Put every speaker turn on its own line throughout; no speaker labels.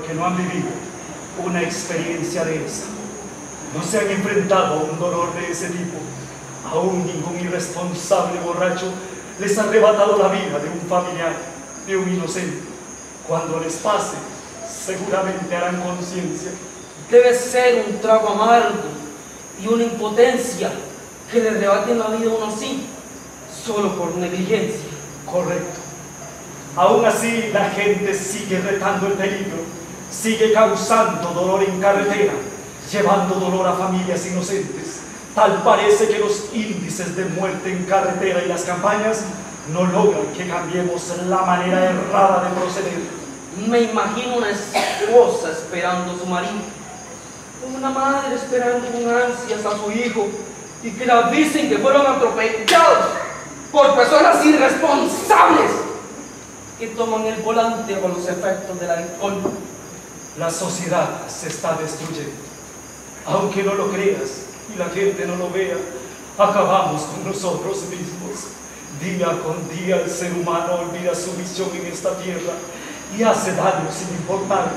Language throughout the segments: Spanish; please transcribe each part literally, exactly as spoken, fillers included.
porque no han vivido una experiencia de esa. No se han enfrentado a un dolor de ese tipo. Aún ningún irresponsable borracho les ha arrebatado la vida de un familiar, de un inocente. Cuando les pase, seguramente harán conciencia.
Debe ser un trago amargo y una impotencia que le arrebaten la vida a uno así, solo por negligencia.
Correcto. Aún así, la gente sigue retando el peligro, sigue causando dolor en carretera, llevando dolor a familias inocentes. Tal parece que los índices de muerte en carretera y las campañas no logran que cambiemos la manera errada de proceder.
Me imagino una esposa esperando a su marido, una madre esperando con ansias a su hijo, y que le avisen que fueron atropellados por personas irresponsables que toman el volante con los efectos del alcohol.
La sociedad se está destruyendo. Aunque no lo creas y la gente no lo vea, acabamos con nosotros mismos. Día con día el ser humano olvida su misión en esta tierra y hace daño sin importar.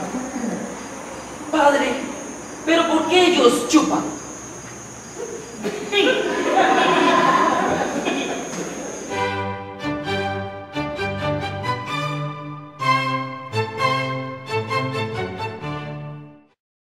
Padre, ¿pero por qué ellos chupan?